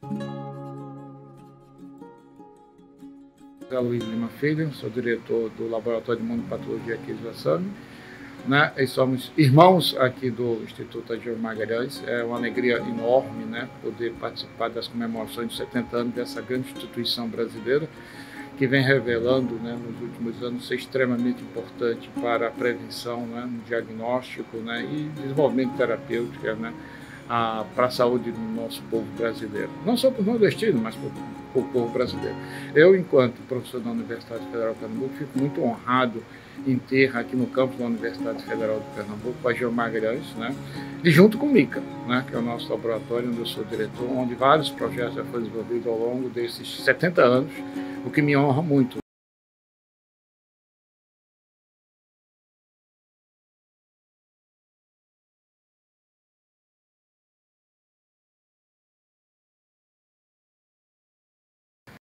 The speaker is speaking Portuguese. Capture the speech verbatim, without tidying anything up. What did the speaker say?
José Luiz Lima Filho, sou diretor do Laboratório de Imunopatologia aqui de Jaçanã, né? E somos irmãos aqui do Instituto Agir Magalhães. É uma alegria enorme, né, poder participar das comemorações de setenta anos dessa grande instituição brasileira, que vem revelando, né, nos últimos anos ser extremamente importante para a prevenção, né, no diagnóstico, né, e desenvolvimento terapêutico, né, a, para a saúde do nosso povo brasileiro. Não só para o nordestino, mas para o povo brasileiro. Eu, enquanto professor da Universidade Federal de Pernambuco, fico muito honrado em ter aqui no campus da Universidade Federal de Pernambuco o Agir Magalhães, né, e junto com o MICA, né, que é o nosso laboratório onde eu sou diretor, onde vários projetos já foram desenvolvidos ao longo desses setenta anos, o que me honra muito.